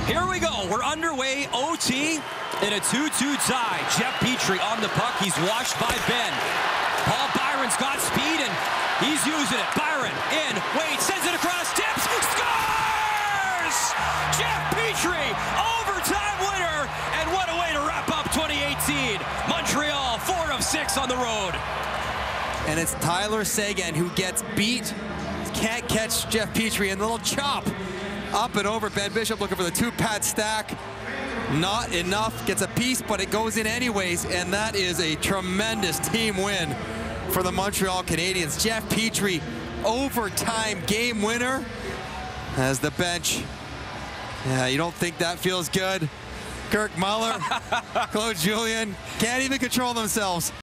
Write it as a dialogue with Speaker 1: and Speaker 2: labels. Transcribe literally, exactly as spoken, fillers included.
Speaker 1: Here we go. We're underway. O T in a two two tie. Jeff Petry on the puck. He's washed by Ben. Paul Byron's got speed, and he's using it. Byron in. Wade sends it across. Tips. Scores! Jeff Petry, overtime winner. And what a way to wrap up twenty eighteen. Montreal, four of six on the road.
Speaker 2: And it's Tyler Seguin who gets beat. Can't catch Jeff Petry, and a little chop up and over. Ben Bishop looking for the two-pad stack. Not enough. Gets a piece, but it goes in anyways, and that is a tremendous team win for the Montreal Canadiens. Jeff Petry, overtime game winner as the bench. Yeah, you don't think that feels good? Kirk Muller, Claude Julien can't even control themselves.